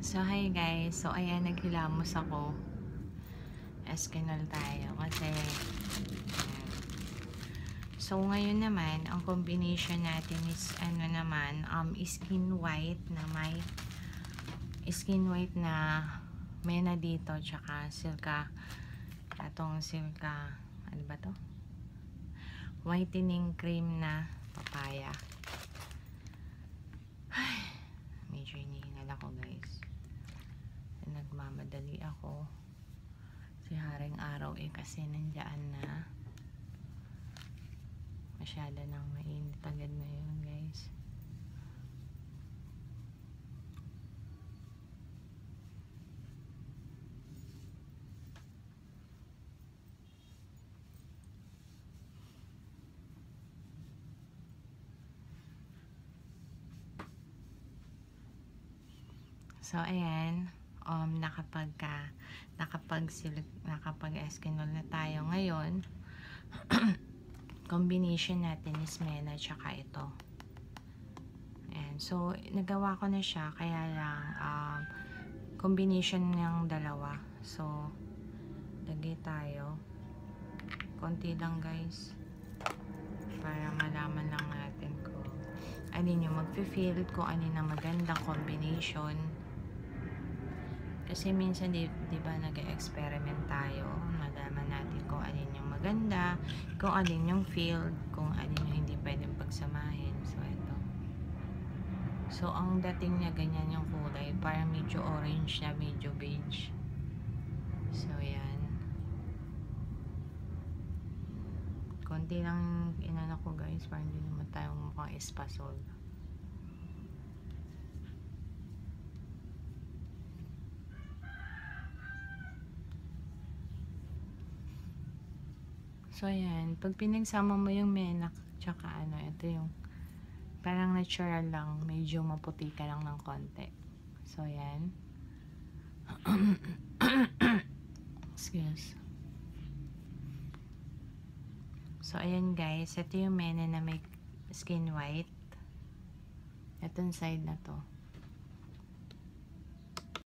So, hi guys. So, ayan, naghilamos ako. Eskinol tayo. Kasi, so, ngayon naman, ang combination natin is, ano naman, skin white na may mena dito, tsaka silka, atong silka, ano ba to? Whitening cream na papaya. Ay, medyo hinihingal ako guys. Nagmamadali ako. Si haring araw kasi nandiyan na. Masyado nang mainit agad na yun guys. So ayan, nakapag-eskinol na tayo ngayon. Combination natin is mena tsaka ito. Ayan, so nagawa ko na siya, kaya lang combination ng dalawa. So lagay tayo konti lang guys, para malaman lang natin kung alin yung magfe-feel, kung alin ang magandang combination. Kasi minsan di ba nag-experiment tayo, malaman natin kung alin yung maganda, kung alin yung feel, kung alin yung hindi pwedeng pagsamahin. So ito. So ang dating niya ganyan yung kulay, parang medyo orange na, medyo beige. So yan. Konti lang inano ko guys, para hindi naman tayong mukhang espasol. So, ayan. Pag pinagsama mo yung mena, tsaka ano, ito yung parang natural lang. Medyo maputi ka lang ng konti. So, ayan. Excuse. So, ayan guys. Ito yung mena na may skin white. Itong side na to.